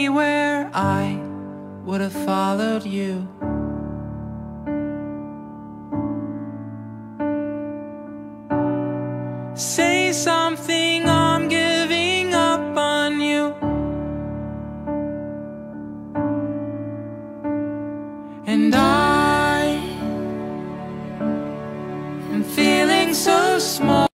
anywhere, I would have followed you. Say something, I'm giving up on you. And